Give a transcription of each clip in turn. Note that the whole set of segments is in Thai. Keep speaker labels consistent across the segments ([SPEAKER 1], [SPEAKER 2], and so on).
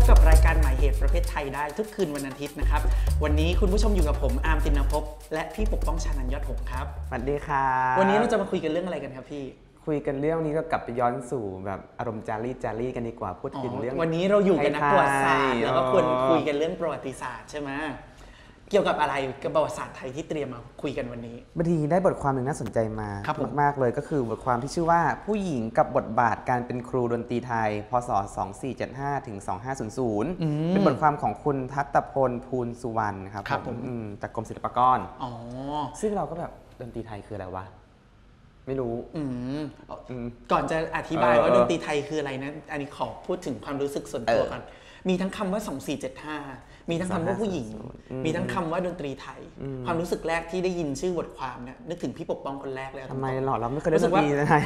[SPEAKER 1] กับรายการหมายเหตุประเภทไทยได้ทุกคืนวันอาทิตย์นะครับวันนี้คุณผู้ชมอยู่กับผมอาร์มตินภพและพี่ปกป้องชานันท์ยอดหงส์ครับ
[SPEAKER 2] สวัสดีครับ
[SPEAKER 1] วันนี้เราจะมาคุยกันเรื่องอะไรกันครับพี่
[SPEAKER 2] คุยกันเรื่องนี้ก็กลับไปย้อนสู่แบบอารมณ์จารี่กันดีกว่าพูดถึงเรื่อง
[SPEAKER 1] วันนี้เราอยู่กันนักประวัติศาสตร์แล้วก็ควรคุยกันเรื่องประวัติศาสตร์ใช่ไหมเกี่ยวกับอะไรกับประวัติศาสตร์ไทยที่เตรียมมาคุยกันวันนี้
[SPEAKER 2] บางทีได้บทความหนึ่งน่าสนใจมามากๆเลยก็คือบทความที่ชื่อว่าผู้หญิงกับบทบาทการเป็นครูดนตรีไทยพศ2475ถึง2500เป็นบทความของคุณทัตตพลภูลสุวรรณครับผมจากกรมศิลปากรซึ่งเราก็แบบดนตรีไทยคืออะไรวะไม่รู้
[SPEAKER 1] ก่อนจะอธิบายว่าดนตรีไทยคืออะไรนะอันนี้ขอพูดถึงความรู้สึกส่วนตัวก่อนมีทั้งคำว่า2475มีทั้งคำว่าผู้หญิงมีทั้งคำว่าดนตรีไทยความรู้สึกแรกที่ได้ยินชื่อบทความเนี่ยนึกถึงพี่ปกป้องคนแรกเลย
[SPEAKER 2] ทำไมหรอเราไม่เคยได้ดนตรีไทย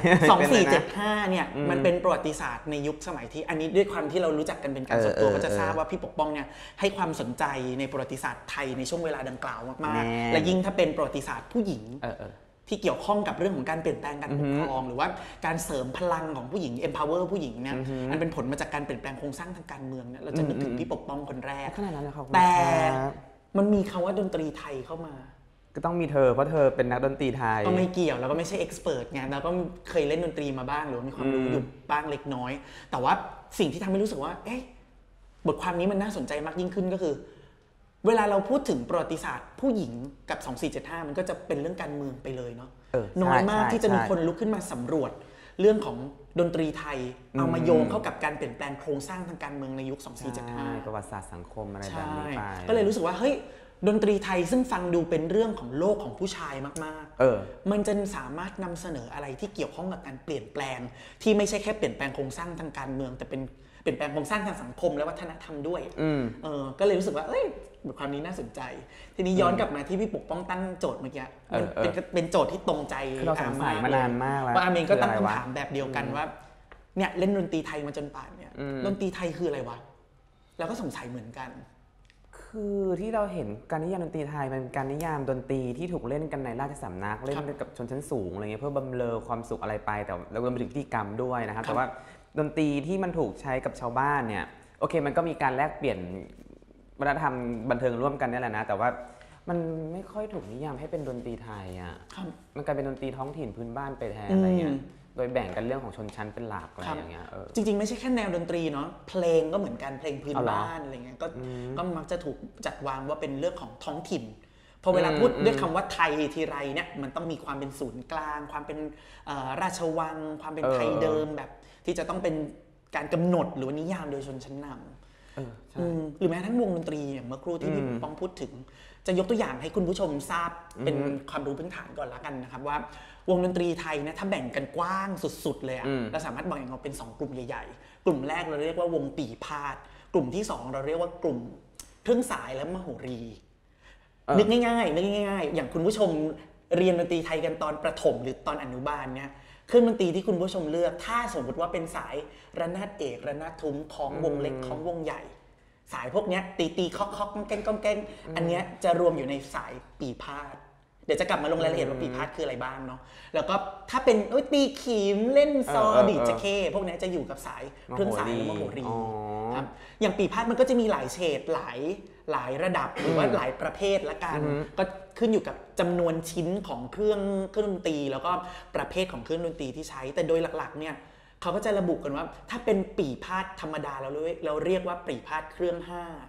[SPEAKER 1] 2475เนี่ยมันเป็นประวัติศาสตร์ในยุคสมัยที่อันนี้ด้วยความที่เรารู้จักกันเป็นการส่วนตัวก็จะทราบว่าพี่ปกป้องเนี่ยให้ความสนใจในประวัติศาสตร์ไทยในช่วงเวลาดังกล่าวมากๆและยิ่งถ้าเป็นประวัติศาสตร์ผู้หญิงที่เกี่ยวข้องกับเรื่องของการเปลี่ยนแปลงการปกครองหรือว่าการเสริมพลังของผู้หญิง empower ผู้หญิงเนี่ยอันเป็นผลมาจากการเปลี่ยนแปลงโครงสร้างทางการเมืองเนี่ยเราจะนึกถึงพี่ปกป้องคนแรกแต่มันมีคำว่าดนตรีไทยเข้ามา
[SPEAKER 2] ก็ต้องมีเธอเพราะเธอเป็นนักดนตรีไทย
[SPEAKER 1] ก็ไม่เกี่ยวแล้วก็ไม่ใช่ expert ไงเราก็เคยเล่นดนตรีมาบ้างหรือมีความรู้อยู่บ้างเล็กน้อยแต่ว่าสิ่งที่ทำให้รู้สึกว่าเอ๊ะบทความนี้มันน่าสนใจมากยิ่งขึ้นก็คือเวลาเราพูดถึงประวัติศาสตร์ผู้หญิงกับ2475มันก็จะเป็นเรื่องการเมืองไปเลยเนาะน้อยมากที่จะมีคนลุกขึ้นมาสำรวจเรื่องของดนตรีไทยเอามาโยงเข้ากับการเปลี่ยนแปลงโครงสร้างทางการเมืองในยุค2475
[SPEAKER 2] ประวัติศาสตร์สังคมอะไรแบบนี้ไป
[SPEAKER 1] ก็เลยรู้สึกว่าเฮ้ยดนตรีไทยซึ่งฟังดูเป็นเรื่องของโลกของผู้ชายมากๆมันจะสามารถนำเสนออะไรที่เกี่ยวข้องกับการเปลี่ยนแปลงที่ไม่ใช่แค่เปลี่ยนแปลงโครงสร้างทางการเมืองแต่เป็นเปลี่ยนแปลงโครงสร้างทางสังคมและวัฒนธรรมด้วยก็เลยรู้สึกว่าเอ้ยบทความนี้น่าสนใจทีนี้ย้อนกลับมาที่พี่ปกป้องตั้งโจทย์เมื่อกี้เป็นโจทย์ที่ตรงใจ
[SPEAKER 2] อาร์มมานานมากแล้ว
[SPEAKER 1] ว่าอาร์มเองก็ตั้งคำถามแบบเดียวกันว่าเนี่ยเล่นดนตรีไทยมาจนป่านเนี่ยดนตรีไทยคืออะไรวะแล้วก็สงสัยเหมือนกัน
[SPEAKER 2] คือที่เราเห็นการนิยามดนตรีไทยเป็นการนิยามดนตรีที่ถูกเล่นกันในราชสำนักเล่นกับชนชั้นสูงอะไรเงี้ยเพื่อบำเรอความสุขอะไรไปแต่รวมไปถึงพิธีกรรมด้วยนะครับแต่ว่าดนตรีที่มันถูกใช้กับชาวบ้านเนี่ยโอเคมันก็มีการแลกเปลี่ยนวัฒนธรรมบันเทิงร่วมกันนี่แหละนะแต่ว่ามันไม่ค่อยถูกนิยามให้เป็นดนตรีไทยอ่ะมันกลายเป็นดนตรีท้องถิ่นพื้นบ้านไปแทนอะไรเงี้ยโดยแบ่งกันเรื่องของชนชั้นเป็นหลักอะไรอย่างเงี้ย
[SPEAKER 1] จริงๆไม่ใช่แค่แนวดนตรีเนาะเพลงก็เหมือนกันเพลงพื้นบ้านอะไรเงี้ยก็มักจะถูกจัดวางว่าเป็นเรื่องของท้องถิ่นพอเวลาพูดด้วยคำว่าไทยทีไรเนี่ยมันต้องมีความเป็นศูนย์กลางความเป็นราชวังความเป็นไทยเดิมแบบที่จะต้องเป็นการกำหนดหรือนิยามโดยชนชั้นนำหรือแม้ทั้งวงดนตรีอย่างเมื่อครู่ที่พี่ปกป้องพูดถึงจะยกตัวอย่างให้คุณผู้ชมทราบเป็นความรู้พื้นฐานก่อนละกันนะครับว่าวงดนตรีไทยเนี่ยถ้าแบ่งกันกว้างสุดๆเลยอะเราสามารถแบ่งออกเป็น2กลุ่มใหญ่ๆกลุ่มแรกเราเรียกว่าวงปีพาทย์กลุ่มที่2เราเรียกว่ากลุ่มเครื่องสายและมโหรีนึกง่ายๆอย่างคุณผู้ชมเรียนดนตรีไทยกันตอนประถมหรือตอนอนุบาลเนี่ยเครื่องดนตรีที่คุณผู้ชมเลือกถ้าสมมติว่าเป็นสายระนาดเอกระนาดทุ้มของวงเล็กของวงใหญ่สายพวกนี้ตีเคาะก้องแก้งอันนี้จะรวมอยู่ในสายปีพาทย์เดี๋ยวจะกลับมาลงรายละเอียดว่าปีพาทย์คืออะไรบ้างเนาะแล้วก็ถ้าเป็นตีขีมเล่นซอดีดจะเข้พวกนี้จะอยู่กับสายเครื่องสายมโหรีครับอย่างปีพาทย์มันก็จะมีหลายเฉดหลายระดับหรือว่าหลายประเภทละกันก็ขึ้นอยู่กับจำนวนชิ้นของเครื่องดนตรีแล้วก็ประเภทของเครื่องดนตรีที่ใช้แต่โดยหลักๆเนี่ยเขาก็จะระบุกันว่าถ้าเป็นปี่พาทย์ธรรมดาเราเรียกว่าปี่พาทย์เครื่อง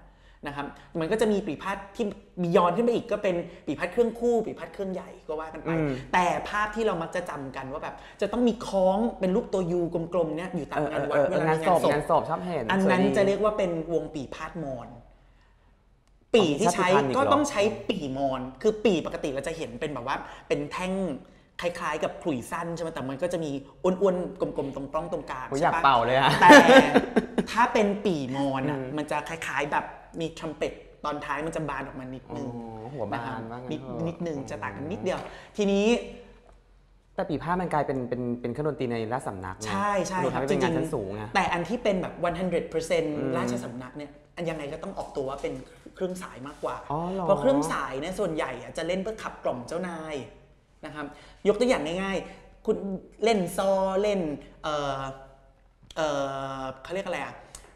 [SPEAKER 1] 5นะครับมันก็จะมีปี่พาทย์ที่บียอนขึ้นไปอีกก็เป็นปี่พาทย์เครื่องคู่ปี่พาทย์เครื่องใหญ่ก็ว่ากันไปแต่ภาพที่เรามักจะจำกันว่าแบบจะต้องมีคล้องเป็นรูปตัวยูกลมๆเนี่ยอยู่ตามงานวัดเวลางานศพ
[SPEAKER 2] ชอบเห็น
[SPEAKER 1] อันนั้นจะเรียกว่าเป็นวงปี่พาทย์มอญปี่ที่ใช้ก็ต้องใช้ปี่มอญคือปี่ปกติเราจะเห็นเป็นแบบว่าเป็นแท่งคล้ายๆกับขลุ่ยสั้นใช่ไหมแต่มันก็จะมีอ้วนๆกลมๆตรงปล้องตรงกลาง
[SPEAKER 2] ใช่ปะอยากเป่าเลยอะ
[SPEAKER 1] แต่ถ้าเป็นปี่มอญอ่ะมันจะคล้ายๆแบบมีทรัมเป็ตตอนท้ายมันจะบานออกมานิดนึง
[SPEAKER 2] หัวบานว่างั้น
[SPEAKER 1] นิดนึงจะต่างกันนิดเดียวทีนี้
[SPEAKER 2] แต่ปี่พาทย์มันกลายเป็นเครื่องดนตรีในราชสำนัก
[SPEAKER 1] ใช่
[SPEAKER 2] ครับจริงๆชั้นสูง
[SPEAKER 1] แต่อันที่เป็นแบบ 100% ราชสำนักเนี่ยอันยังไงก็ต้องออกตัวว่าเป็นเครื่องสายมากกว่าเพราะเครื่องสายเนี่ยส่วนใหญ่จะเล่นเพื่อขับกล่อมเจ้านายนะครับยกตัวอย่างง่ายๆคุณเล่นซอเล่นเขาเรียกอะไรอะ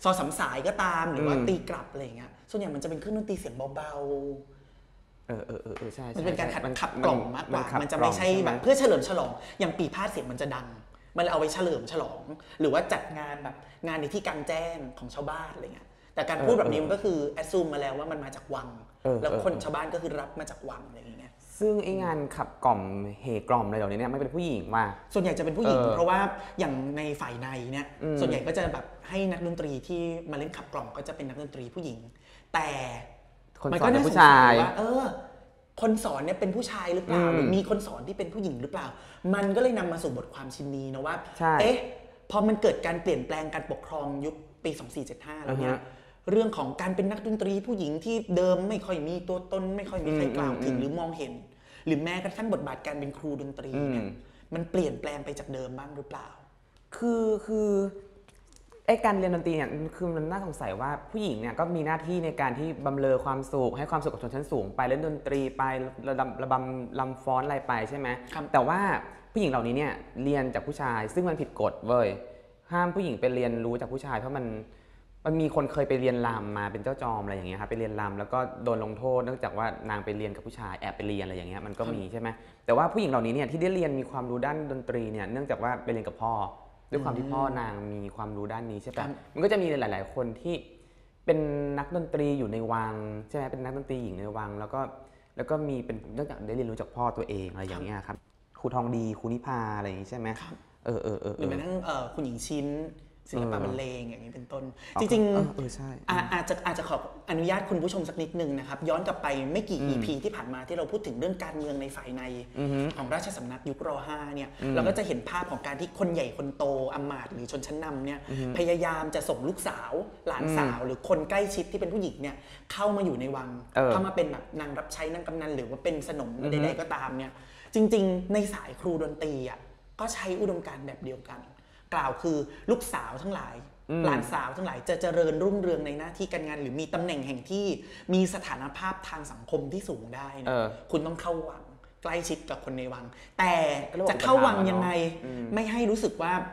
[SPEAKER 1] ซอสามสายก็ตามหรือว่าตีกลับอะไรอย่างเงี้ยส่วนใหญ่มันจะเป็นเครื่องดนตรีเสียงเบา
[SPEAKER 2] ใช่
[SPEAKER 1] มันเป็นการขับกล่อมมากกว่ามันจะไม่ใช่แบบเพื่อเฉลิมฉลองอย่างปีพาดเสียงมันจะดังมันเอาไว้เฉลิมฉลองหรือว่าจัดงานแบบงานในที่กลางแจ้งของชาวบ้านอะไรเงี้ยแต่การพูดแบบนี้มันก็คือแอดซูมมาแล้วว่ามันมาจากวังแล้วคนชาวบ้านก็คือรับมาจากวังอะไรอย่างเงี้ย
[SPEAKER 2] ซึ่งไอ้งานขับกล่อมเฮกล่อมอะไรเหล่านี้เนี่ยไม่เป็นผู้หญิงว่า
[SPEAKER 1] ส่วนใหญ่จะเป็นผู้หญิงเพราะว่าอย่างในฝ่ายในเนี่ยส่วนใหญ่ก็จะแบบให้นักดนตรีที่มาเล่นขับกล่อมก็จะเป็นนักดนตรีผู้หญิงแต่
[SPEAKER 2] มันก็น่าสงสัยว่า
[SPEAKER 1] คนสอนเนี่ยเป็นผู้ชายหรือเปล่าหรือมีคนสอนที่เป็นผู้หญิงหรือเปล่ามันก็เลยนำมาสู่บทความชิ้นนี้นะว่าพอมันเกิดการเปลี่ยนแปลงการปกครองยุคปี2475แล้วเนี่ยเรื่องของการเป็นนักดนตรีผู้หญิงที่เดิมไม่ค่อยมีตัวตนไม่ค่อยมีใครกล่าวถึงหรือมองเห็นหรือแม้กระทั่งบทบาทการเป็นครูดนตรีเนี่ยมันเปลี่ยนแปลงไปจากเดิมบ้างหรือเปล่า
[SPEAKER 2] คือไอ้การเรียนดนตรีเนี่ยคือมันน่าสงสัยว่าผู้หญิงเนี่ยก็มีหน้าที่ในการที่บำเรอความสุขให้ความสุขกับชนชั้นสูงไปเล่นดนตรีไประบำลำฟ้อนอะไรไปใช่ไหมแต่ว่าผู้หญิงเหล่านี้เนี่ยเรียนจากผู้ชายซึ่งมันผิดกฎเว้ยห้ามผู้หญิงไปเรียนรู้จากผู้ชายเพราะมันมีคนเคยไปเรียนรำมาเป็นเจ้าจอมอะไรอย่างเงี้ยครับไปเรียนรำแล้วก็โดนลงโทษเนื่องจากว่านางไปเรียนกับผู้ชายแอบไปเรียนอะไรอย่างเงี้ยมันก็มีใช่ไหมแต่ว่าผู้หญิงเหล่านี้เนี่ยที่ได้เรียนมีความรู้ด้านดนตรีเนี่ยเนื่องจากว่าไปเรียนกับพ่อด้วยความที่พ่อนางมีความรู้ด้านนี้ใช่ปะมันก็จะมีหลายๆคนที่เป็นนักดนตรีอยู่ในวังใช่ไหมเป็นนักดนตรีหญิงในวังแล้วก็มีเป็นเนื่องจากได้เรียนรู้จากพ่อตัวเองอะไรอย่างเงี้ยครับครูทองดีครูนิพาอะไรอย่างงี้ใช่ไหม
[SPEAKER 1] หรือแม้กระทั่งคุณหญิงชิ้นศิลปะบรรเลงอย่างนี้เป็นต้นจริงๆอาจจะขออนุญาตคุณผู้ชมสักนิดนึงนะครับย้อนกลับไปไม่กี่ EP ที่ผ่านมาที่เราพูดถึงเรื่องการเมืองในฝ่ายในของราชสำนักยุคร.5 เนี่ยเราก็จะเห็นภาพของการที่คนใหญ่คนโตอำมาตย์หรือชนชั้นนำเนี่ยพยายามจะส่งลูกสาวหลานสาวหรือคนใกล้ชิดที่เป็นผู้หญิงเนี่ยเข้ามาอยู่ในวังเข้ามาเป็นแบบนางรับใช้นางกำนันหรือว่าเป็นสนมใดๆก็ตามเนี่ยจริงๆในสายครูดนตรีอ่ะก็ใช้อุดมการณ์แบบเดียวกันกล่าวคือลูกสาวทั้งหลายหลานสาวทั้งหลายจะเจริญรุ่งเรืองในหน้าที่การงานหรือมีตำแหน่งแห่งที่มีสถานภาพทางสังคมที่สูงได้นะคุณต้องเข้าวังใกล้ชิดกับคนในวังแต่จะเข้าวังยังไงไม่ให้รู้สึกว่า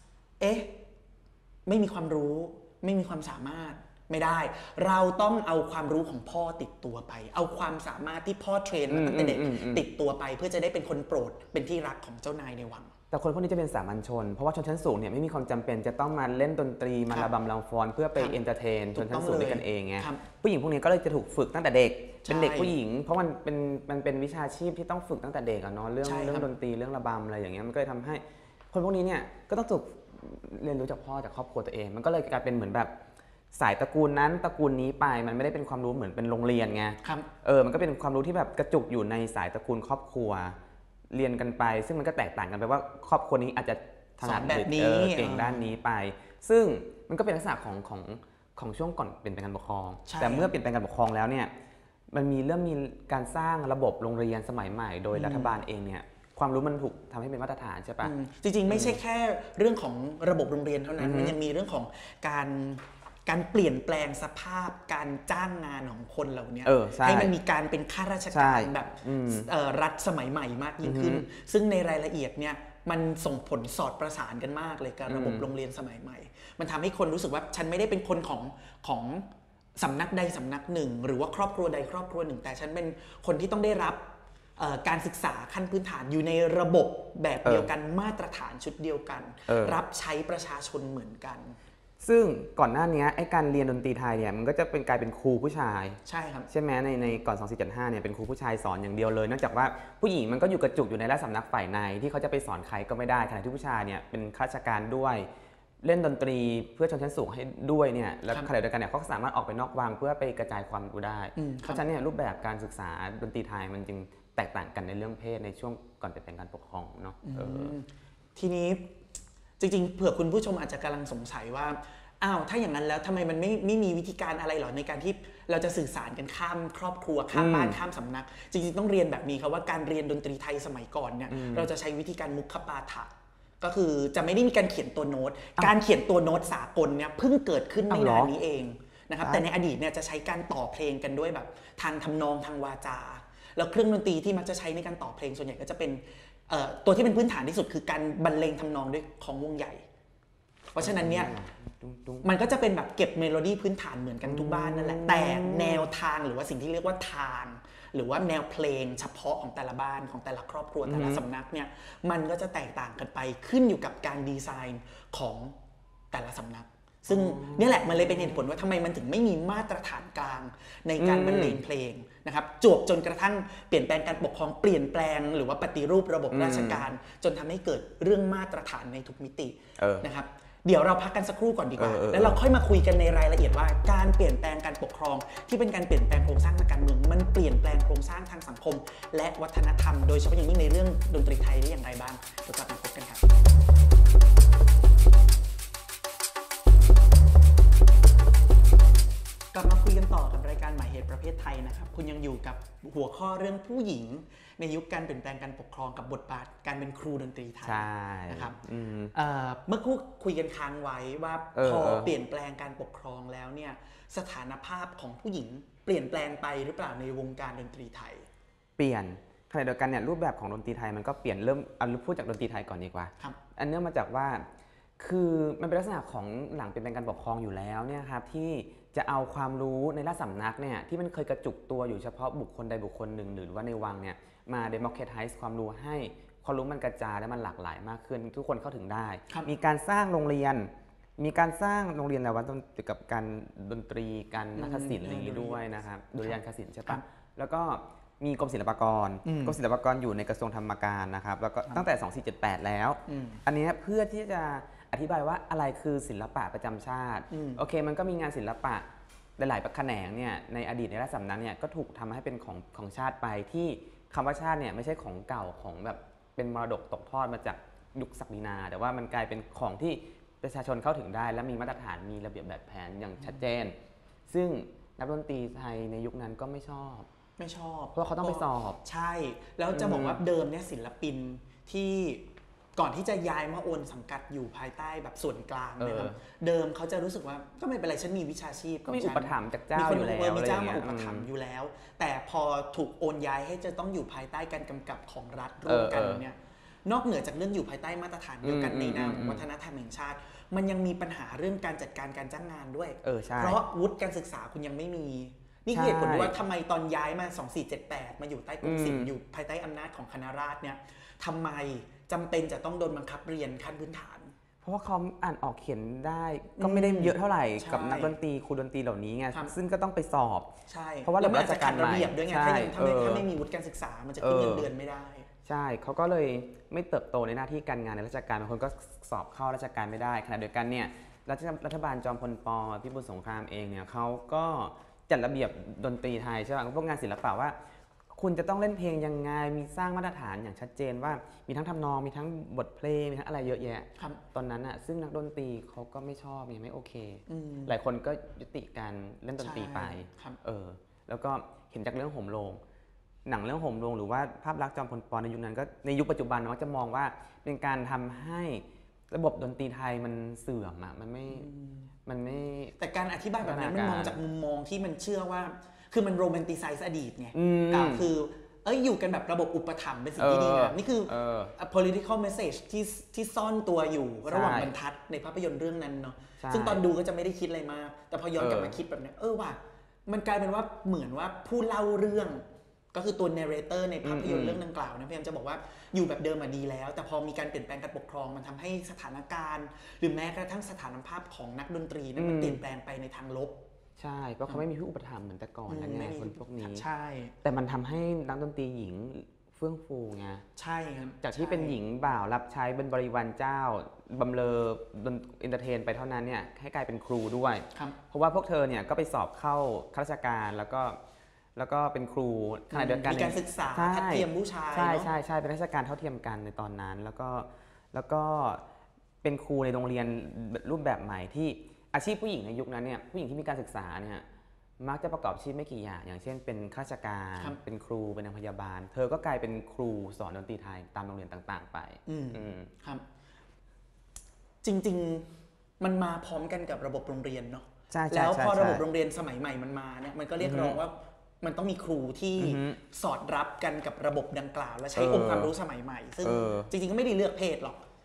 [SPEAKER 1] ไม่มีความรู้ไม่มีความสามารถไม่ได้เราต้องเอาความรู้ของพ่อติดตัวไปเอาความสามารถที่พ่อเทรนมาตั้งแต่เด็กติดตัวไปเพื่อจะได้เป็นคนโปรดเป็นที่รักของเจ้านายในวัง
[SPEAKER 2] แต่คนพวกนี้จะเป็นสามัญชนเพราะว่าชนชั้นสูงเนี่ยไม่มีความจำเป็นจะต้องมาเล่นดนตรีมาระบำลำฟ้อนเพื่อไปเอนเตอร์เทนชนชั้นสูงด้วยกันเองไงผู้หญิงพวกนี้ก็เลยจะถูกฝึกตั้งแต่เด็กเป็นเด็กผู้หญิงเพราะมันเป็นวิชาชีพที่ต้องฝึกตั้งแต่เด็กอะเนาะเรื่องดนตรีเรื่องระบำอะไรอย่างเงี้ยมันก็เลยทำให้คนพวกนี้เนี่ยก็ต้องถูกเรียนรู้จากพ่อจากครอบครัวตัวเองมันก็เลยกลายเป็นเหมือนแบบสายตระกูลนั้นตระกูลนี้ไปมันไม่ได้เป็นความรู้เหมือนเป็นโรงเรียนไงมันก็เป็นความรู้ที่แบบกระจุกอยู่ในสายตระกูลครอบครัวเรียนกันไปซึ่งมันก็แตกต่างกันไปว่าครอบครัวนี้อาจจะถนัดแบบนี้เก่งด้านนี้ไปซึ่งมันก็เป็นลักษณะของช่วงก่อนเปลี่ยนแปลงการปกครองแต่เมื่อเปลี่ยนแปลงการปกครองแล้วเนี่ยมันเริ่มมีการสร้างระบบโรงเรียนสมัยใหม่โดยรัฐบาลเองเนี่ยความรู้มันถูกทำให้เป็นมาตรฐานใช่ปะ
[SPEAKER 1] จริงๆไม่ใช่แค่เรื่องของระบบโรงเรียนเท่านั้นมันยังมีเรื่องของการเปลี่ยนแปลงสภาพการจ้างงานของคนเหล่านี้ให้มันมีการเป็นข้าราชการแบบรัฐสมัยใหม่มากยิ่งขึ้นซึ่งในรายละเอียดเนี่ยมันส่งผลสอดประสานกันมากเลยกับระบบโรงเรียนสมัยใหม่มันทำให้คนรู้สึกว่าฉันไม่ได้เป็นคนของสำนักใดสำนักหนึ่งหรือว่าครอบครัวใดครอบครัวหนึ่งแต่ฉันเป็นคนที่ต้องได้รับการศึกษาขั้นพื้นฐานอยู่ในระบบแบบเดียวกันมาตรฐานชุดเดียวกันรับใช้ประชาชนเหมือนกัน
[SPEAKER 2] ซึ่งก่อนหน้านี้ไอ้การเรียนดนตรีไทยเนี่ยมันก็จะเป็นกลายเป็นครูผู้ชาย
[SPEAKER 1] ใช่ครับ
[SPEAKER 2] ใช่ไหมในก่อน2475เนี่ยเป็นครูผู้ชายสอนอย่างเดียวเลยเนื่องจากว่าผู้หญิงมันก็อยู่กระจุกอยู่ในราชสำนักฝ่ายในที่เขาจะไปสอนใครก็ไม่ได้ขณะที่ผู้ชายเนี่ยเป็นข้าราชการด้วยเล่นดนตรีเพื่อชนชั้นสูงให้ด้วยเนี่ยแล้วขณะเดียวกันเนี่ยเขาสามารถออกไปนอกวังเพื่อไปกระจายความรู้ได้เพราะฉะนั้นเนี่ยรูปแบบการศึกษาดนตรีไทยมันจึงแตกต่างกันในเรื่องเพศในช่วงก่อนเปลี่ยนแปลงการปกครองเนาะ
[SPEAKER 1] ทีนี้จริงๆเผื่อคุณผู้ชมอาจจะกำลังสงสัยว่าถ้าอย่างนั้นแล้วทำไมมันไม่มีวิธีการอะไรหรอในการที่เราจะสื่อสารกันข้ามครอบครัวข้ามบ้านข้ามสำนักจริงๆต้องเรียนแบบนี้ครับว่าการเรียนดนตรีไทยสมัยก่อนเนี่ยเราจะใช้วิธีการมุขปาฐะก็คือจะไม่ได้มีการเขียนตัวโน้ตการเขียนตัวโน้ตสากลเนี่ยเพิ่งเกิดขึ้นไม่นานนี้เองนะครับแต่ในอดีตเนี่ยจะใช้การต่อเพลงกันด้วยแบบทางทำนองทางวาจาแล้วเครื่องดนตรีที่มักจะใช้ในการต่อเพลงส่วนใหญ่ก็จะเป็นตัวที่เป็นพื้นฐานที่สุดคือการบรรเลงทำนองด้วยของวงใหญ่เพราะฉะนั้นเนี่ยมันก็จะเป็นแบบเก็บเมโลดี้พื้นฐานเหมือนกันทุกบ้านนั่นแหละแต่แนวทางหรือว่าสิ่งที่เรียกว่าทางหรือว่าแนวเพลงเฉพาะของแต่ละบ้านของแต่ละครอบครัวแต่ละสำนักเนี่ยมันก็จะแตกต่างกันไปขึ้นอยู่กับการดีไซน์ของแต่ละสำนักซึ่งนี่แหละมันเลยเป็นเหตุผลว่าทำไมมันถึงไม่มีมาตรฐานกลางในการบรรเลงเพลงนะครับจวบจนกระทั่งเปลี่ยนแปลงการปกครองเปลี่ยนแปลงหรือว่าปฏิรูประบบราชการจนทำให้เกิดเรื่องมาตรฐานในทุกมิตินะครับเดี๋ยวเราพักกันสักครู่ก่อนดีกว่าแล้วเราค่อยมาคุยกันในรายละเอียดว่าการเปลี่ยนแปลงการปกครองที่เป็นการเปลี่ยนแปลงโครงสร้างทางการเมืองมันเปลี่ยนแปลงโครงสร้างทางสังคมและวัฒนธรรมโดยเฉพาะอย่างยิ่งในเรื่องดนตรีไทยได้อย่างไรบ้างเดี๋ยวกลับมาพบกันครับกลับมาคุยกันต่อกับรายการหมายเหตุประเภทไทยนะครับคุณยังอยู่กับหัวข้อเรื่องผู้หญิงในยุคการเปลี่ยนแปลงการปกครองกับบทบาทการเป็นครูดนตรีไทยนะครับเมื่อคุยกันค้างไว้ว่าพอเปลี่ยนแปลงการปกครองแล้วเนี่ยสถานภาพของผู้หญิงเปลี่ยนแปลงไปหรือเปล่าในวงการดนตรีไทย
[SPEAKER 2] เปลี่ยนขณะเดียวกันเนี่ยรูปแบบของดนตรีไทยมันก็เปลี่ยนเริ่มพูดจากดนตรีไทยก่อนดีกว่าอันเนื่องมาจากว่าคือมันเป็นลักษณะของหลังเปลี่ยนแปลงการปกครองอยู่แล้วเนี่ยครับที่จะเอาความรู้ในราชสำนักเนี่ยที่มันเคยกระจุกตัวอยู่เฉพาะบุคคลใดบุคคลหนึ่งหรือว่าในวังเนี่ยมา democratize ความรู้ให้ความรู้มันกระจายและมันหลากหลายมากขึ้นทุกคนเข้าถึงได้มีการสร้างโรงเรียนในวัดเกี่ยวกับการดนตรีการนาฏศิลป์อะไรอย่างนี้ด้วยนะครับดุริยางคศิลป์ใช่ปะแล้วก็มีกรมศิลปากรอยู่ในกระทรวงธรรมการนะครับแล้วก็ตั้งแต่ 2478 แล้วอันนี้เพื่อที่จะอธิบายว่าอะไรคือศิลปะประจำชาติโอเคมันก็มีงานศิลปะหลายแขนงเนี่ยในอดีตในราชสำนักเนี่ยก็ถูกทำให้เป็นของชาติไปที่คำว่าชาติเนี่ยไม่ใช่ของเก่าของแบบเป็นมรดกตกทอดมาจากยุคศักดินาแต่ว่ามันกลายเป็นของที่ประชาชนเข้าถึงได้และมีมาตรฐานมีระเบียบแบบแผนอย่างชัดเจนซึ่งนักดนตรีไทยในยุคนั้นก็ไม่ชอบเพราะเขาต้องไปสอบ
[SPEAKER 1] ใช่แล้วจะบอกว่าเดิมเนี่ยศิลปินที่ก่อนที่จะย้ายมาโอนสังกัดอยู่ภายใต้แบบส่วนกลางนะครับเดิมเขาจะรู้สึกว่าก็ไม่เป็นไรฉันมีวิชาชีพ
[SPEAKER 2] ก็มีอุปถัมภ์จากเจ้าอยู่แล้ว
[SPEAKER 1] มีเจ้ามาอุปถัมภ์อยู่แล้วแต่พอถูกโอนย้ายให้จะต้องอยู่ภายใต้การกำกับของรัฐร่วมกันเนี่ยนอกเหนือจากเรื่องอยู่ภายใต้มาตรฐานเดียวกันในนามวัฒนธรรมแห่งชาติมันยังมีปัญหาเรื่องการจัดการการจ้างงานด้วยเพราะวุฒิการศึกษาคุณยังไม่มีนี่คือเหตุผลว่าทำไมตอนย้ายมา2478มาอยู่ใต้กรมศิลป์อยู่ภายใต้อำนาจของคณะราษฎรเนี่ยทำไมจำเป็นจะต้องโดนบังคับเรียนขั้นพื้นฐาน
[SPEAKER 2] เพราะว่าเขาอ่านออกเขียนได้ก็ไม่ได้เยอะเท่าไหร่กับนักดนตรีครูดนตรีเหล่านี้ไงซึ่งก็ต้องไปสอบ
[SPEAKER 1] ใช่
[SPEAKER 2] เพราะว่า
[SPEAKER 1] ระบบราชการระเบียบด้วยไงถ้าไม่มีวุฒิการศึกษามันจะขึ้นเงินเดือนไม่ได้
[SPEAKER 2] ใช่เขาก็เลยไม่เติบโตในหน้าที่การงานในราชการบางคนก็สอบเข้าราชการไม่ได้ขณะเดียวกันเนี่ยรัฐบาลจอมพลป.พิบูลสงครามเองเนี่ยเขาก็จัดระเบียบดนตรีไทยใช่ไหมพวกงานศิลปะว่าคุณจะต้องเล่นเพลงยังไงมีสร้างมาตรฐานอย่างชัดเจนว่ามีทั้งทำนองมีทั้งบทเพลงมีทั้งอะไรเยอะแยะตอนนั้นอ่ะซึ่งนักดนตรีเขาก็ไม่ชอบยังไม่โอเคหลายคนก็ยุติการเล่นดนตรีไปแล้วก็เห็นจากเรื่องโหมโรงหนังเรื่องโหมโรงหรือว่าภาพลักษณ์จอมพลป.ในยุคนั้นก็ในยุคปัจจุบันมักจะมองว่าเป็นการทำให้ระบบดนตรีไทยมันเสื่อมอ่ะมันไม่
[SPEAKER 1] แต่การอธิบายแบบนั้นมันมองจากมุมมองที่มันเชื่อว่าคือมันโรแมนติไซส์อดีตไงคืออยู่กันแบบระบบอุปถัมภ์เป็นสิ่งที่ดีนะนี่คือ political message ที่ซ่อนตัวอยู่ระหว่างบรรทัดในภาพยนตร์เรื่องนั้นเนาะซึ่งตอนดูก็จะไม่ได้คิดอะไรมากแต่พอย้อนกลับมาคิดแบบนี้ว่ะมันกลายเป็นว่าเหมือนว่าผู้เล่าเรื่องก็คือตัว narrator ในภาพยนตร์เรื่องดังกล่าวนะพยายามจะบอกว่าอยู่แบบเดิมมาดีแล้วแต่พอมีการเปลี่ยนแปลงการปกครองมันทำให้สถานการณ์หรือแม้กระทั่งสถานภาพของนักดนตรีนั้นมันเปลี่ยนแปลงไปในทางลบ
[SPEAKER 2] ใช่เพราะเขาไม่มีผู้อุปถัมภ์เหมือนแต่ก่อนแล้วไงคนพวกนี้
[SPEAKER 1] ใช่
[SPEAKER 2] แต่มันทำให้นักดนตรีหญิงเฟื่องฟูไง
[SPEAKER 1] ใช่ครับ
[SPEAKER 2] จากที่เป็นหญิงบ่าวรับใช้เป็นบริวารเจ้าบำเรอเอนเตอร์เทนไปเท่านั้นเนี่ยให้กลายเป็นครูด้วยเพราะว่าพวกเธอเนี่ยก็ไปสอบเข้าข้าราชการแล้วก็เป็นครูขณะเดียวกัน
[SPEAKER 1] มีการศึกษาทัดเทียมผู้ชาย
[SPEAKER 2] ใช่เป็นราชการเท่าเทียมกันในตอนนั้นแล้วก็เป็นครูในโรงเรียนรูปแบบใหม่ที่อาชีพผู้หญิงในยุคนั้นเนี่ยผู้หญิงที่มีการศึกษาเนี่ยมักจะประกอบอาชีพไม่กี่อย่างเช่นเป็นข้าราชการเป็นครูเป็นนางพยาบาลเธอก็กลายเป็นครูสอนดนตรีไทยตามโรงเรียนต่างๆไป
[SPEAKER 1] ครับจริงๆมันมาพร้อมกันกับระบบโรงเรียนเนาะแล้วพอระบบโรงเรียนสมัยใหม่มันมาเนี่ยมันก็เรียกร้องว่ามันต้องมีครูที่สอดรับกันกับระบบดังกล่าวและใช้องค์ความรู้สมัยใหม่ซึ่งจริงๆก็ไม่ได้เลือกเพศหรอก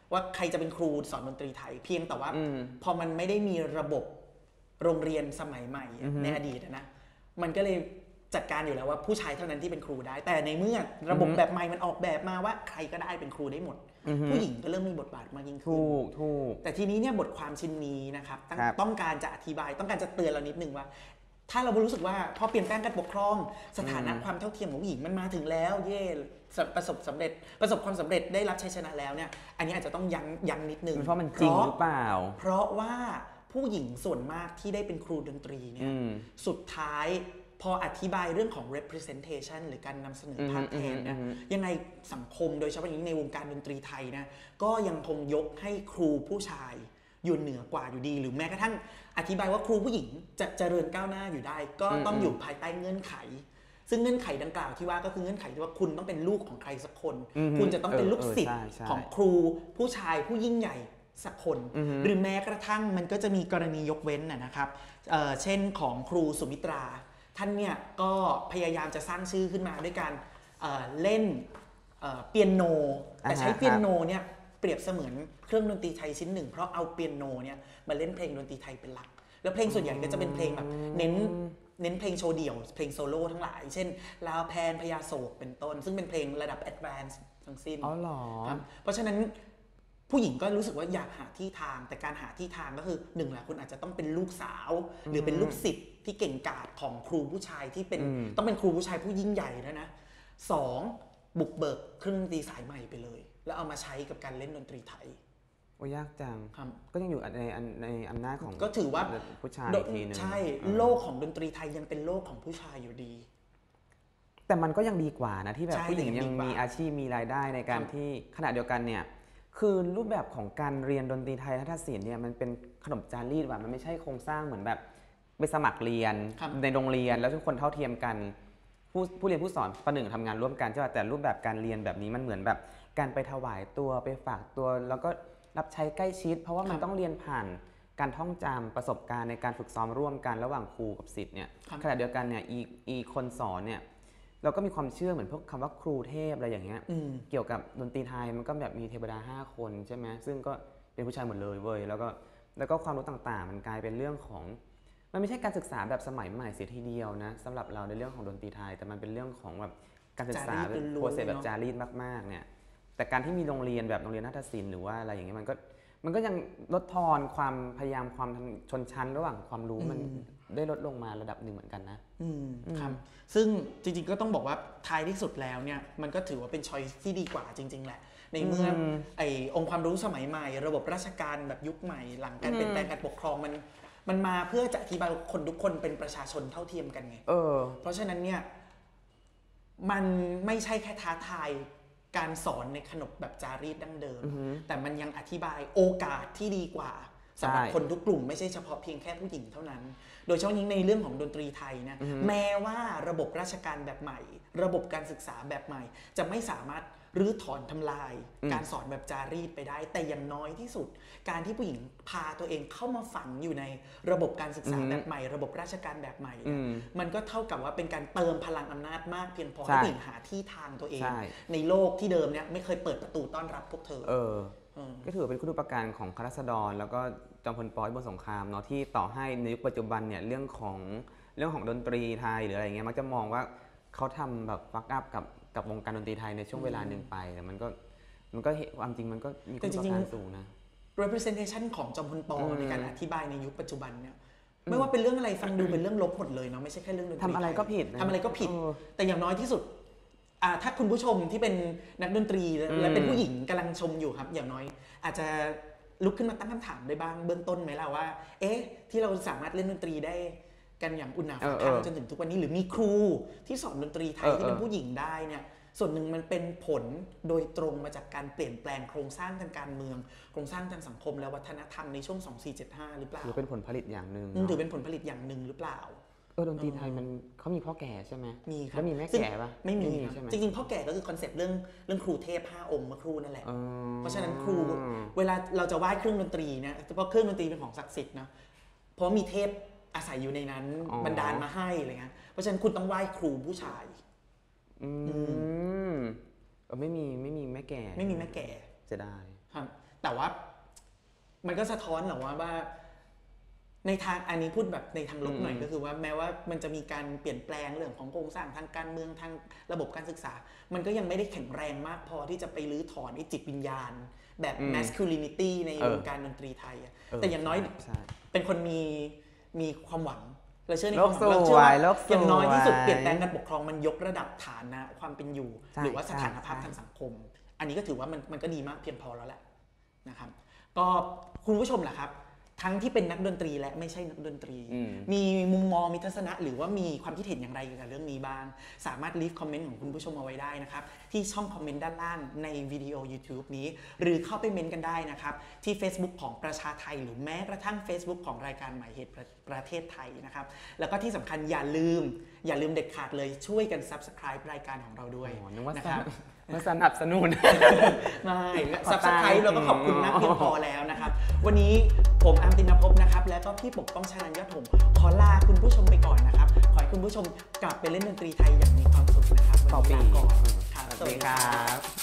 [SPEAKER 1] ว่าใครจะเป็นครูสอนดนตรีไทยเพียงแต่ว่าพอมันไม่ได้มีระบบโรงเรียนสมัยใหม่ในอดีตนะมันก็เลยจัดการอยู่แล้วว่าผู้ชายเท่านั้นที่เป็นครูได้แต่ในเมื่อระบบแบบใหม่มันออกแบบมาว่าใครก็ได้เป็นครูได้หมดผู้หญิงก็เริ่มมีบทบาทมากยิ่งขึ้น
[SPEAKER 2] ถูก
[SPEAKER 1] แต่ทีนี้เนี่ยบทความชิ้นนี้นะครับต้องการจะอธิบายต้องการจะเตือนเรานิดนึงว่าถ้าเรารู้สึกว่าพอเปลี่ยนแปลงการปกครองสถานะความเท่าเทียมของผู้หญิงมันมาถึงแล้วเย่ประสบความสำเร็จได้รับชัยชนะแล้วเนี่ยอันนี้อาจจะต้องยั้งนิดนึง
[SPEAKER 2] เพราะมันจริงหรือเปล่า
[SPEAKER 1] เพราะว่าผู้หญิงส่วนมากที่ได้เป็นครูดนตรีเนี่ยสุดท้ายพออธิบายเรื่องของ representation หรือการนำเสนอภาพแทนเนี่ยยังไงสังคมโดยเฉพาะอย่างในวงการดนตรีไทยนะก็ยังคงยกให้ครูผู้ชายอยู่เหนือกว่าอยู่ดีหรือแม้กระทั่งอธิบายว่าครูผู้หญิงจะเจริญก้าวหน้าอยู่ได้ก็ต้องอยู่ภายใต้เงื่อนไขซึ่งเงื่อนไขดังกล่าวที่ว่าก็คือเงื่อนไขที่ว่าคุณต้องเป็นลูกของใครสักคนคุณจะต้องเป็นลูกศิษย์ของครูผู้ชายผู้ยิ่งใหญ่สักคนหรือแม้กระทั่งมันก็จะมีกรณียกเว้นนะครับเช่นของครูสุมิตราท่านเนี่ยก็พยายามจะสร้างชื่อขึ้นมาด้วยการเล่นเปียโนแต่ใช้เปียโนเนี่ยเปรียบเสมือนเครื่องดนตรีไทยชิ้นหนึ่งเพราะเอาเปียโนเนี่ยมาเล่นเพลงดนตรีไทยเป็นหลักแล้วเพลงส่วนใหญ่ก็จะเป็นเพลงแบบเน้นเพลงโชว์เดี่ยวเพลงโซโล่ทั้งหลายเช่นลาวแพนพญาโศกเป็นต้นซึ่งเป็นเพลงระดับแอดวานซ์ทั้งสิ้น
[SPEAKER 2] อ๋อเหรอ
[SPEAKER 1] เพราะฉะนั้นผู้หญิงก็รู้สึกว่าอยากหาที่ทางแต่การหาที่ทางก็คือหนึ่งแหละคุณอาจจะต้องเป็นลูกสาวหรือเป็นลูกศิษย์ที่เก่งกาจของครูผู้ชายที่เป็นต้องเป็นครูผู้ชายผู้ยิ่งใหญ่แล้วนะสองบุกเบิกเครื่องดนตรีสายใหม่ไปเลยแล้วเอามาใช้กับการเล่นดนตรีไทย
[SPEAKER 2] โอ้ยากจังก็ยังอยู่ในอำนาจของ
[SPEAKER 1] ก็ถือว่า
[SPEAKER 2] ผู้ชายทีนึง
[SPEAKER 1] ใช่โลกของดนตรีไทยยังเป็นโลกของผู้ชายอยู่ดี
[SPEAKER 2] แต่มันก็ยังดีกว่านะที่แบบผู้หญิงยังมีอาชีพมีรายได้ในการที่ขณะเดียวกันเนี่ยคือรูปแบบของการเรียนดนตรีไทยนาฏศิลป์เนี่ยมันเป็นขนมจารีตว่ะมันไม่ใช่โครงสร้างเหมือนแบบไปสมัครเรียนในโรงเรียนแล้วทุกคนเท่าเทียมกันผู้เรียนผู้สอนประหนึ่งทำงานร่วมกันใช่ป่ะแต่รูปแบบการเรียนแบบนี้มันเหมือนแบบการไปถวายตัวไปฝากตัวแล้วก็รับใช้ใกล้ชิดเพราะว่ามันต้องเรียนผ่านการท่องจำประสบการณ์ในการฝึกซ้อมร่วมกันระหว่างครูกับศิษย์เนี่ยขณะเดียวกันเนี่ยอีคนสอนเนี่ยเราก็มีความเชื่อเหมือนพวกคำว่าครูเทพอะไรอย่างเงี้ยเกี่ยวกับดนตรีไทยมันก็แบบมีเทวดา5 คนใช่ไหมซึ่งก็เป็นผู้ชายหมดเลยเว้ยแล้วก็ความรู้ต่างๆมันกลายเป็นเรื่องของมันไม่ใช่การศึกษาแบบสมัยใหม่เสียทีเดียวนะสำหรับเราในเรื่องของดนตรีไทยแต่มันเป็นเรื่องของแบบการศึกษาเป็นโปรเซสแบบจารีตมากๆเนี่ยแต่การที่มีโรงเรียนแบบโรงเรียนนาฏศิลป์หรือว่าอะไรอย่างเงี้ยมันก็ยังลดทอนความพยายามความชนชั้นระหว่างความรู้มันได้ลดลงมาระดับหนึ่งเหมือนกันนะครับ
[SPEAKER 1] ซึ่งจริงๆก็ต้องบอกว่าท้ายที่สุดแล้วเนี่ยมันก็ถือว่าเป็นช้อยส์ที่ดีกว่าจริงๆแหละในเมื่อองค์ความรู้สมัยใหม่ระบบราชการแบบยุคใหม่หลังการเปลี่ยนแปลงการปกครองมันมาเพื่อจะอธิบายคนทุกคนเป็นประชาชนเท่าเทียมกันไงเพราะฉะนั้นเนี่ยมันไม่ใช่แค่ท้าทายการสอนในขนบแบบจารีตดั้งเดิมแต่มันยังอธิบายโอกาสที่ดีกว่าสำหรับคนทุกกลุ่มไม่ใช่เฉพาะเพียงแค่ผู้หญิงเท่านั้นโดยเฉพาะยิ่งในเรื่องของดนตรีไทยนะแม้ว่าระบบราชการแบบใหม่ระบบการศึกษาแบบใหม่จะไม่สามารถรื้อถอนทำลายการสอนแบบจารีตไปได้แต่อย่างน้อยที่สุดการที่ผู้หญิงพาตัวเองเข้ามาฝังอยู่ในระบบการศึกษาแบบใหม่ระบบราชการแบบใหม่มันก็เท่ากับว่าเป็นการเติมพลังอำนาจมากเพียงพอให้ผู้หญิงหาที่ทางตัวเองในโลกที่เดิมเนี่ยไม่เคยเปิดประตูต้อนรับพวกเธอ
[SPEAKER 2] ก็ถือเป็นคุณูปการของข้าราษฎรแล้วก็จอมพลป.พิบูลสงครามเนาะที่ต่อให้ในยุคปัจจุบันเนี่ยเรื่องของดนตรีไทยหรืออะไรเงี้ยมักจะมองว่าเขาทำแบบฟักอัพกับวงการดนตรีไทยในช่วงเวลาหนึ่งไปแต่มันก็ความจริงมันก็มีคุณูปการสูงนะ
[SPEAKER 1] representation ของจอมพลป.ในการอธิบายในยุคปัจจุบันเนี่ยไม่ว่าเป็นเรื่องอะไรฟังดูเป็นเรื่องลบหมดเลยเนาะไม่ใช่แค่เรื่องดนตรี
[SPEAKER 2] ทำอะไรก็ผิด
[SPEAKER 1] ทำอะไรก็ผิดแต่อย่างน้อยที่สุดถ้าคุณผู้ชมที่เป็นนักดนตรีและเป็นผู้หญิงกำลังชมอยู่ครับอย่างน้อยอาจจะลุกขึ้นมาตั้งคำถามได้บ้างเบื้องต้นไหมล่ะว่าที่เราสามารถเล่นดนตรีได้กันอย่างอุ่นหนาฝาข้างจนถึงทุกวันนี้หรือมีครูที่สอนดนตรีไทยที่เป็นผู้หญิงได้เนี่ยส่วนหนึ่งมันเป็นผลโดยตรงมาจากการเปลี่ยนแปลงโครงสร้างทางการเมืองโครงสร้างทางสังคมและวัฒนธรรมในช่วง2475หรือเปล่า
[SPEAKER 2] หรือเป็นผลผลิตอย่างหนึ่ง
[SPEAKER 1] ถือเป็นผลผลิตอย่างหนึ่งหรือเปล่า
[SPEAKER 2] ดนตรีไทยมันเขามีพ่อแก่ใช่ไหม
[SPEAKER 1] มีครับ
[SPEAKER 2] แล้วมีแม่แก่ปะ
[SPEAKER 1] ไม่มีใช่ไหมจริงๆพ่อแก่ก็คือคอนเซ็ปต์เรื่องครูเทพ5 องค์เมื่อครูนั่นแหละเพราะฉะนั้นครูเวลาเราจะไหว้เครื่องดนตรีเนี่ยเพราะเครื่องดนตรีเป็นของศักดิ์สิทธิ์นะเพราะมีเทพอาศัยอยู่ในนั้นบันดาลมาให้อะไรเงี้ยเพราะฉะนั้นคุณต้องไหว้ครูผู้ชาย
[SPEAKER 2] ไม่มีแม่แก่
[SPEAKER 1] ไม่มีแม่แก่
[SPEAKER 2] จะได้
[SPEAKER 1] ครับแต่ว่ามันก็สะท้อนหรอว่าในทางอันนี้พูดแบบในทางลบหน่อยก็คือว่าแม้ว่ามันจะมีการเปลี่ยนแปลงเรื่องของโครงสร้างทางการเมืองทางระบบการศึกษามันก็ยังไม่ได้แข็งแรงมากพอที่จะไปรื้อถอนจิตวิญญาณแบบ masculinity ในวงการดนตรีไทยแต่อย่างน้อยเป็นคนมีความหวังเราเชื่อในความหวังเราเชื่อว่าอย่างน้อยที่สุดเปลี่ยนแปลงการปกครองมันยกระดับฐานะความเป็นอยู่หรือว่าสถานภาพทางสังคมอันนี้ก็ถือว่ามันก็ดีมากเพียงพอแล้วแหละนะครับก็คุณผู้ชมล่ะครับทั้งที่เป็นนักดนตรีและไม่ใช่นักดนตรีมีมุมมองมีทัศนะหรือว่ามีความคิดเห็นอย่างไรเกี่ยวกับเรื่องนี้บ้างสามารถลีฟคอมเมนต์ของคุณผู้ชมเอาไว้ได้นะครับที่ช่องคอมเมนต์ด้านล่างในวิดีโอ YouTube นี้หรือเข้าไปเมนต์กันได้นะครับที่ Facebook ของประชาไทยหรือแม้กระทั่ง Facebook ของรายการหมายเหตุประเทศไทยนะครับแล้วก็ที่สำคัญอย่าลืมเด็ดขาดเลยช่วยกัน Subscribe รายการของเราด้วยนะครับ
[SPEAKER 2] มาสนับสนุน
[SPEAKER 1] ไม่ Subscribe เราก็ขอบคุณนักเพียงพอแล้วนะครับวันนี้ผมอาร์มตินภพนะครับและก็พี่ปกป้องชนันยอดหงส์ขอลาคุณผู้ชมไปก่อนนะครับขอให้คุณผู้ชมกลับไปเล่นดนตรีไทยอย่างมีความสุขนะครับวันนี้ลาก่อนครับ
[SPEAKER 2] สวัสดีครับ